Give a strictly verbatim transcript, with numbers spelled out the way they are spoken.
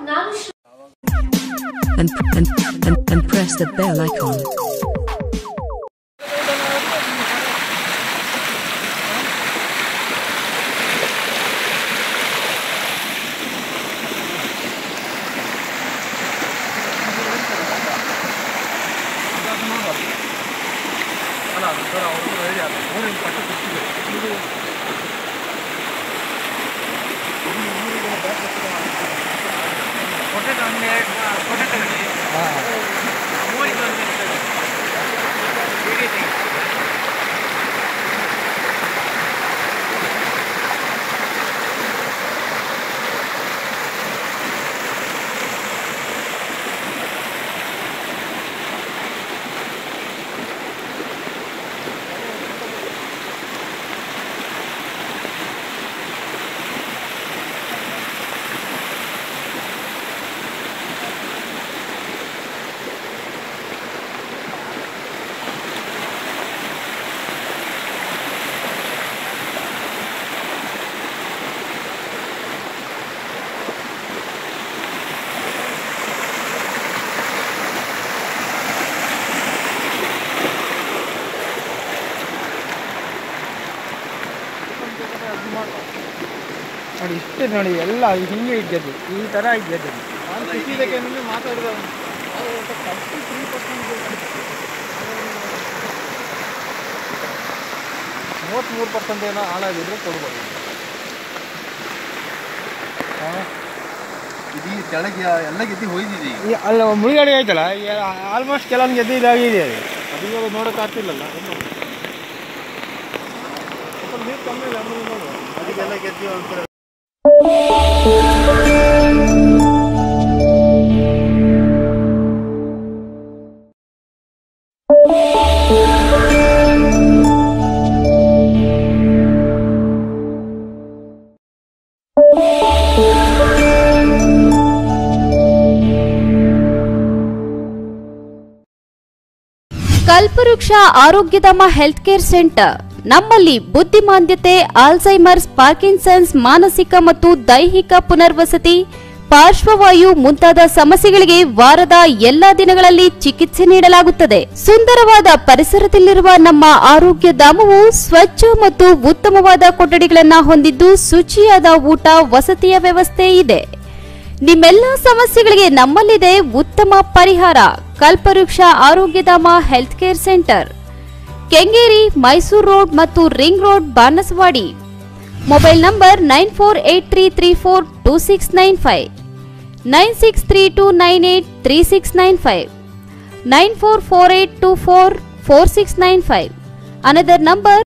and, and, and, and press the bell icon. ನೋಡಿ ಇಷ್ಟೇ ನೋಡಿ ಎಲ್ಲ ಹಿಂಗೆ ಇದ್ದದ್ದು ಈ ಥರ ಇದ್ದದ್ದು ನಾನು ಖುಷಿದಕ್ಕೆ ನಿಮಗೆ ಮಾತಾಡಿದ ತರ್ಟಿ ತ್ರೀ ಪರ್ಸೆಂಟ್ ಮೂವತ್ತ್ಮೂರು ಪರ್ಸೆಂಟ್ ಏನೋ ಹಾಳಾಗಿದ್ರೆ ಕೊಡ್ಬೋದು. ಇದು ಕೆಳಗೆ ಎಲ್ಲ ಗೆದ್ದು ಹೋಯ್ದಿದೆ ಅಲ್ಲ ಮುಳುಗಡೆ ಆಯ್ತಲ್ಲ ಆಲ್ಮೋಸ್ಟ್ ಕೆಲವೊಂದು ಗೆದ್ದು ಇದಾಗಿದೆ ಅದು ಅದು ಇವಾಗ ನೋಡೋಕೆ ಆಗ್ತಿಲ್ಲಲ್ಲ ಸ್ವಲ್ಪ ನೀರು ಕಮ್ಮಿ ಇಲ್ಲ ನೋಡುವ ಅದಕ್ಕೆಲ್ಲ ಗೆದ್ದು ಅಂತ ಕಲ್ಪವೃಕ್ಷ ಆರೋಗ್ಯಧಾಮ ಹೆಲ್ತ್ ಕೇರ್ ಸೆಂಟರ್ ನಮ್ಮಲ್ಲಿ ಬುದ್ಧಿಮಾಂದ್ಯತೆ, ಆಲ್ಝೈಮರ್ಸ್, ಪಾರ್ಕಿನ್ಸನ್ಸ್, ಮಾನಸಿಕ ಮತ್ತು ದೈಹಿಕ ಪುನರ್ವಸತಿ, ಪಾರ್ಶ್ವವಾಯು ಮುಂತಾದ ಸಮಸ್ಯೆಗಳಿಗೆ ವಾರದ ಎಲ್ಲಾ ದಿನಗಳಲ್ಲಿ ಚಿಕಿತ್ಸೆ ನೀಡಲಾಗುತ್ತದೆ. ಸುಂದರವಾದ ಪರಿಸರದಲ್ಲಿರುವ ನಮ್ಮ ಆರೋಗ್ಯ ಧಾಮವು ಸ್ವಚ್ಛ ಮತ್ತು ಉತ್ತಮವಾದ ಕೊಠಡಿಗಳನ್ನು ಹೊಂದಿದ್ದು ಶುಚಿಯಾದ ಊಟ ವಸತಿಯ ವ್ಯವಸ್ಥೆ ಇದೆ. ನಿಮ್ಮೆಲ್ಲ ಸಮಸ್ಯೆಗಳಿಗೆ ನಮ್ಮಲ್ಲಿದೆ ಉತ್ತಮ ಪರಿಹಾರ. Kalpavriksha Arogyadhama health care centre, Kengeri, Mysore road ಮತ್ತು ring road, Banaswadi. Mobile number nine four eight three three four two six nine five, nine six three two nine eight three six nine five, nine four four eight two four four six nine five. Another number